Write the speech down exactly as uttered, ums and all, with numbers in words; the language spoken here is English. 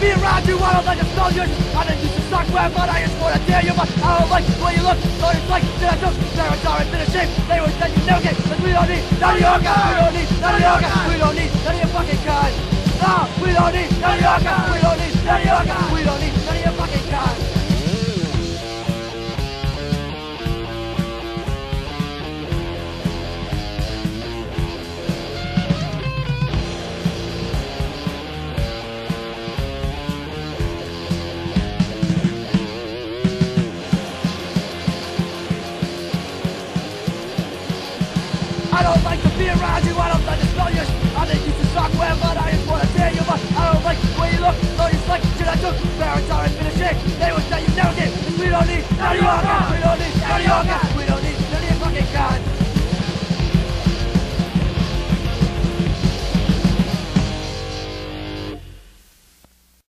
be around you, I don't like to smell yours. I didn't used to suck where, but I just wanna dare you. But I don't like the way you look, so it's like that I took parents are in a shape. They were that you never get, cause we don't need none of your guys. We don't need none of your guys. We don't need none of your fucking kind. No, we don't need none of your guys. We don't need none of your guys. We don't need none of your fucking kind. I don't like to be around you, I don't like to smell you. I didn't used to suck where, but I just wanna tear you. But I don't like the way you look, so it's like shit I took. Parents are in a shape, they would tell you never get. Cause we don't need none of your guys, we don't need none of your guys.